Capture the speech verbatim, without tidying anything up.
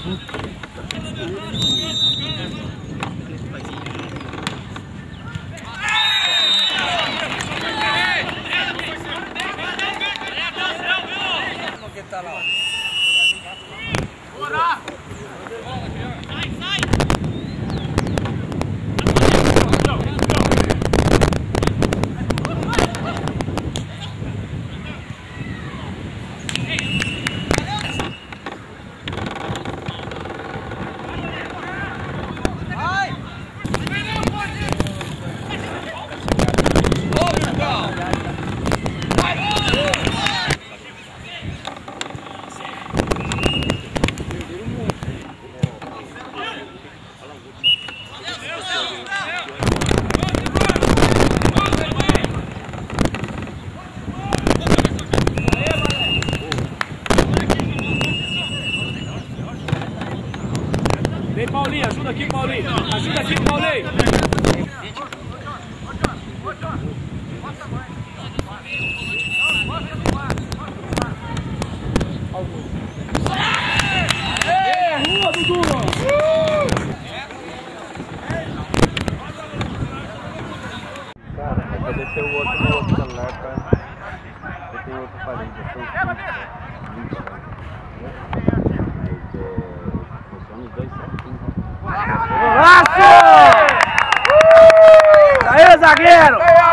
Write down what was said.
Vem, Paulinho, ajuda aqui, Paulinho. Ajuda aqui, Paulinho. Aê, rua, Dudu! Cara, é pra descer o outro no outro celular, pra... Eu tenho outro parente, eu sou vinte, funciona os dois certinho. Golaço! Aê, zagueiro!